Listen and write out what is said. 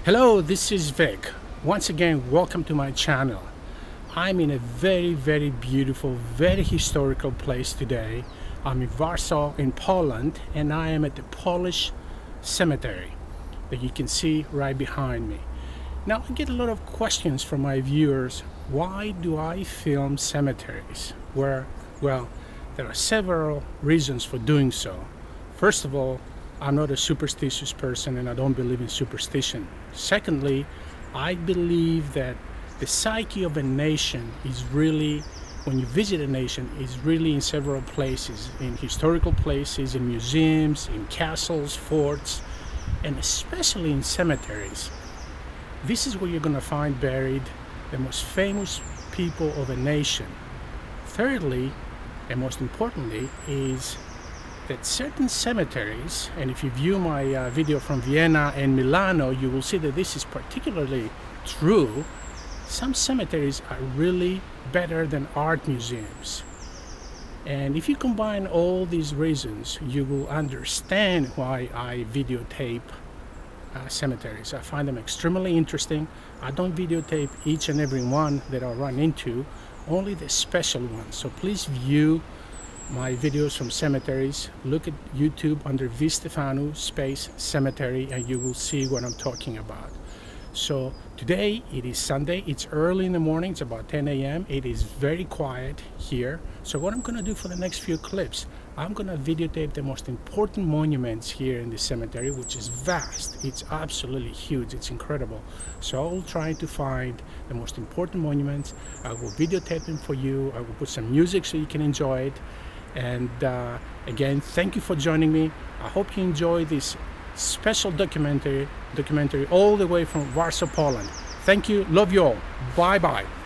Hello, this is Vic. Once again, welcome to my channel. I'm in a very beautiful, very historical place today. I'm in Warsaw in Poland, and I am at the Polish cemetery that you can see right behind me. Now, I get a lot of questions from my viewers. Why do I film cemeteries? Well, there are several reasons for doing so. First of all, I'm not a superstitious person and I don't believe in superstition. Secondly, I believe that the psyche of a nation is really, when you visit a nation, is really in several places, in historical places, in museums, in castles, forts, and especially in cemeteries. This is where you're going to find buried the most famous people of a nation. Thirdly, and most importantly, is that certain cemeteries, and if you view my video from Vienna and Milano, you will see that this is particularly true. Some cemeteries are really better than art museums. And if you combine all these reasons, you will understand why I videotape cemeteries. I find them extremely interesting. I don't videotape each and every one that I run into, only the special ones. So please view my videos from cemeteries. Look at YouTube under Stefanu space cemetery and you will see what I'm talking about. So today it is Sunday, it's early in the morning, it's about 10 a.m. It is very quiet here. So what I'm going to do for the next few clips, I'm going to videotape the most important monuments here in the cemetery, which is vast. It's absolutely huge, it's incredible. So I will try to find the most important monuments. I will videotape them for you. I will put some music so you can enjoy it. And again, thank you for joining me. I hope you enjoy this special documentary all the way from Warsaw, Poland. Thank you, love you all. Bye bye.